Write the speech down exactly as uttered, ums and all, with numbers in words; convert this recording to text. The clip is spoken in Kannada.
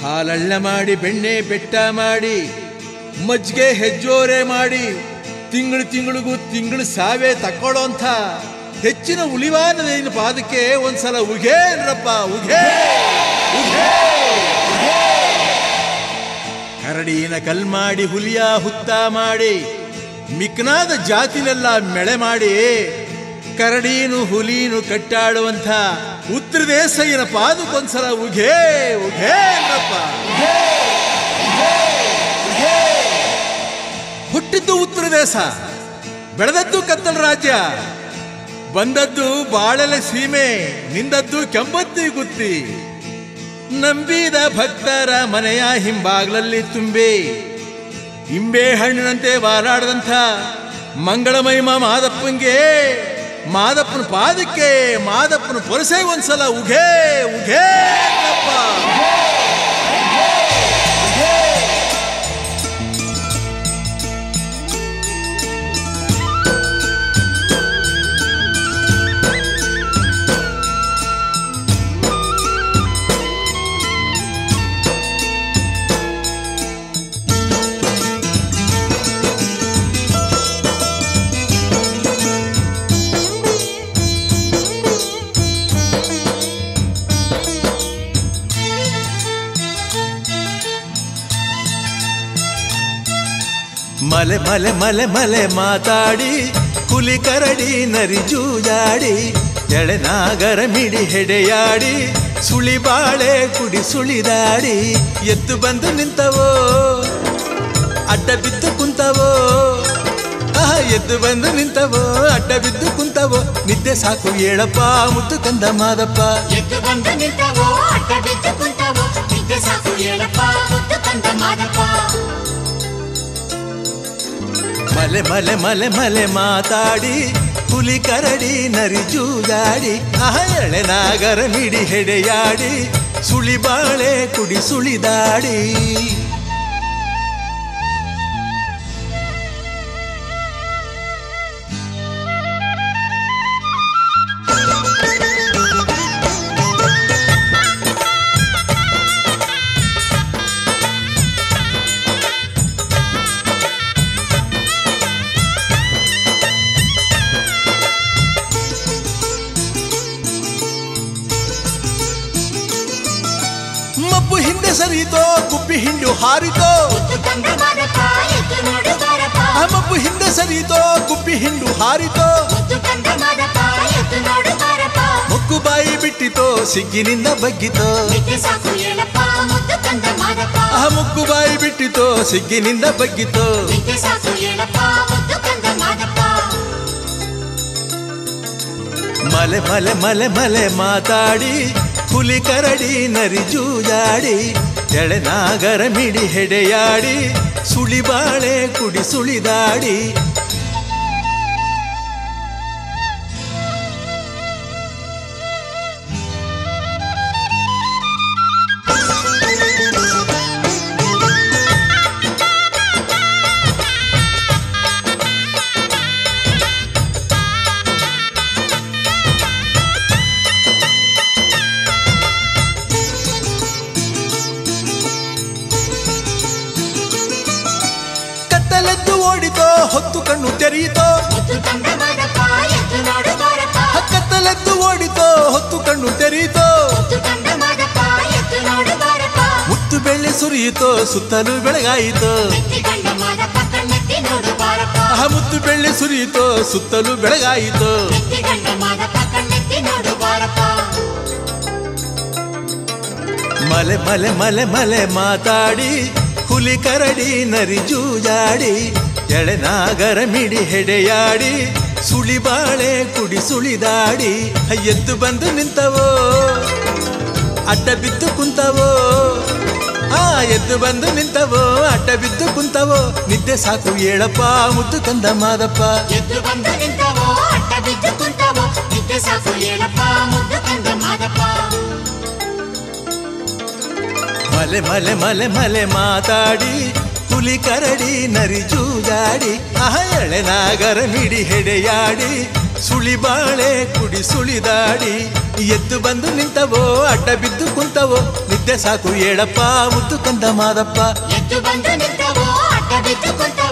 ಹಾಲಳ್ಳ ಮಾಡಿ ಬೆಣ್ಣೆ ಬೆಟ್ಟ ಮಾಡಿ ಮಜ್ಜಿಗೆ ಹೆಜ್ಜೋರೆ ಮಾಡಿ ತಿಂಗಳು ತಿಂಗಳಿಗೂ ತಿಂಗಳು ಸಾವೇ ತಕ್ಕೊಳ್ಳೋಂಥ ಹೆಚ್ಚಿನ ಉಳಿವಾನದೇನು ಪಾದಕ್ಕೆ ಒಂದ್ಸಲ ಉಘೇ ಅನ್ರಪ್ಪ, ಉಘೇ ಉಘೇ. ಕರಡಿನ ಕಲ್ ಮಾಡಿ ಹುಲಿಯ ಹುತ್ತ ಮಾಡಿ ಮಿಕ್ನಾದ ಜಾತಿನೆಲ್ಲ ಮೆಳೆ ಮಾಡಿ ಕರಡೀನು ಹುಲೀನು ಕಟ್ಟಾಡುವಂಥ ಉತ್ತರ ದೇಶಯ್ಯನ ಪಾದಕ್ಕೊಂದ್ಸಲ ಉಘೇ ಉಘೇ ಅನ್ರಪ್ಪ. ಹುಟ್ಟಿದ್ದು ಉತ್ತರ ದೇಶ, ಬೆಳೆದದ್ದು ಕತ್ತಲ ರಾಜ್ಯ, ಬಂದದ್ದು ಬಾಳೆಲೆ ಸೀಮೆ, ನಿಂದದ್ದು ಕೆಂಪತ್ತಿ ಗುತ್ತಿ. ನಂಬಿದ ಭಕ್ತರ ಮನೆಯ ಹಿಂಬಾಗ್ಲಲ್ಲಿ ತುಂಬಿ ಇಂಬೆ ಹಣ್ಣಿನಂತೆ ಬಾಲಾಡದಂಥ ಮಂಗಳಮಹಿಮ ಮಾದಪ್ಪಂಗೆ, ಮಾದಪ್ಪನ ಪಾದಕ್ಕೆ ಮಾದಪ್ಪನ ಪೊರಸೆ ಒಂದ್ಸಲ ಉಘೇ ಉಘೇ ಅಪ್ಪ. ಮಲೆ ಮಲೆ ಮಲೆ ಮಲೆ ಮಾತಾಡಿ ಹುಲಿ ಕರಡಿ ನರಿ ಜೂಜಾಡಿ ಎಳೆನಾಗರ ಮಿಡಿ ಹೆಡೆಯಾಡಿ ಸುಳಿ ಬಾಳೆ ಕುಡಿ ಸುಳಿದಾಡಿ ಎದ್ದು ಬಂದು ನಿಂತವೋ ಅಡ್ಡ ಬಿದ್ದು ಕುಂತವೋ, ಆಹ ಎದ್ದು ಬಂದು ನಿಂತವೋ ಅಡ್ಡ ಬಿದ್ದು ಕುಂತವೋ. ನಿದ್ದೆ ಸಾಕು ಹೇಳಪ್ಪ ಮುತ್ತು ಕಂದ ಮಾದಪ್ಪ. ಎದ್ದು ಬಂದು ನಿಂತವೋ ಅಡ್ಡ ಬಿದ್ದು ಕುಂತವೋ, ನಿದ್ದೆ ಸಾಕು ಹೇಳಪ್ಪ ಮುತ್ತು ಕಂದ ಮಾದಪ್ಪ. ಮಲೆ ಮಲೆ ಮಲೆ ಮಲೆ ಮಾತಾಡಿ ಹುಲಿ ಕರಡಿ ನರಿ ಜೂಜಾಡಿ ಆಹ ಎಳೆನಾಗರ ಮಿಡಿ ಹೆಡೆಯಾಡಿ ಸುಳಿ ಬಾಳೆ ಕುಡಿ ಸುಳಿದಾಡಿ. ಸರಿತೋ ಗುಬ್ಬಿ ಹಿಂಡು ಹಾರಿತೋ, ಮಬ್ಬು ಹಿಂದೆ ಸರಿತೋ ಗುಬ್ಬಿ ಹಿಂಡು ಹಾರಿತೋ. ಮುಕ್ಕು ಬಾಯಿ ಬಿಟ್ಟಿತೋ ಸಿಗ್ಗಿನಿಂದ ಬಗ್ಗಿತೋ, ಆ ಮುಕ್ಕು ಬಾಯಿ ಬಿಟ್ಟಿತೋ ಸಿಗ್ಗಿನಿಂದ ಬಗ್ಗಿತೋ. ಮಲೆ ಮಲೆ ಮಲೆ ಮಲೆ ಮಾತಾಡಿ ಹುಲಿ ಕರಡಿ ನರಿ ಜೂಜಾಡಿ ಎಳೆನಾಗರ ಮಿಡಿ ಹೆಡೆಯಾಡಿ ಸುಳಿ ಬಾಳೆ ಕುಡಿ ಸುಳಿದಾಡಿ. ಹೊತ್ತು ಕಣ್ಣು ತೆರೆಯಿತೋ, ಕತ್ತಲೆದ್ದು ಓಡಿತೋ ಹೊತ್ತು ಕಣ್ಣು ತೆರೆಯಿತೋ. ಮುತ್ತು ಬೆಳ್ಳಿ ಸುರಿಯಿತೋ ಸುತ್ತಲೂ ಬೆಳಗಾಯಿತೋ, ಆ ಮುತ್ತು ಬೆಳ್ಳಿ ಸುರಿಯಿತೋ ಸುತ್ತಲೂ ಬೆಳಗಾಯಿತೋ. ಮಲೆ ಮಲೆ ಮಲೆ ಮಲೆ ಮಾತಾಡಿ ಹುಲಿ ಕರಡಿ ನರಿ ಜೂಜಾಡಿ ಎಳೆನಾಗರ ಮಿಡಿ ಹೆಡೆಯಾಡಿ ಸುಳಿ ಬಾಳೆ ಕುಡಿ ಸುಳಿದಾಡಿ. ಎದ್ದು ಬಂದು ನಿಂತವೋ ಅಡ್ಡ ಬಿದ್ದು ಕುಂತವೋ, ಆ ಎದ್ದು ಬಂದು ನಿಂತವೋ ಅಡ್ಡ ಬಿದ್ದು ಕುಂತವೋ. ನಿದ್ದೆ ಸಾಕು ಹೇಳಪ್ಪ ಮುತ್ತು ಕಂದ ಮಾದಪ್ಪ. ಎದ್ದು ಬಂದು ನಿಂತವೋ ಅಡ್ಡ ಬಿದ್ದು ಕುಂತವೋ, ನಿದ್ದೆ ಸಾಕು ಹೇಳಪ್ಪ ಮುತ್ತು ಕಂದ ಮಾದಪ್ಪ. ಮಲೆ ಮಲೆ ಮಲೆ ಮಲೆ ಮಾತಾಡಿ ಹುಲಿ ಕರಡಿ ನರಿ ಜೂಜಾಡಿ ಆಹ ಎಳೆನಾಗರ ಮಿಡಿ ಹೆಡೆಯಾಡಿ ಸುಳಿ ಬಾಳೆ ಕುಡಿ ಸುಳಿದಾಡಿ. ಎದ್ದು ಬಂದು ನಿಂತವೋ ಅಡ್ಡ ಬಿದ್ದು ಕುಂತವೋ. ನಿದ್ದೆ ಸಾಕು ಹೇಳಪ್ಪ ಮುದ್ದು ಕಂದ ಮಾದಪ್ಪ ಎದ್ದು ಬಂದು ನಿಂತವೋ ಅಡ್ಡ ಬಿದ್ದು ಕುಂತ